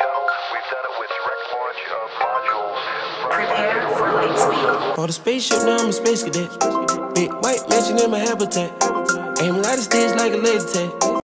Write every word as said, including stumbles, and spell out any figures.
shuttles. We've done it with direct launch of modules. Prepare for light speed. On the spaceship, now I'm a space cadet. Big white mansion in my habitat. Aim a lot of sticks like a laser tag.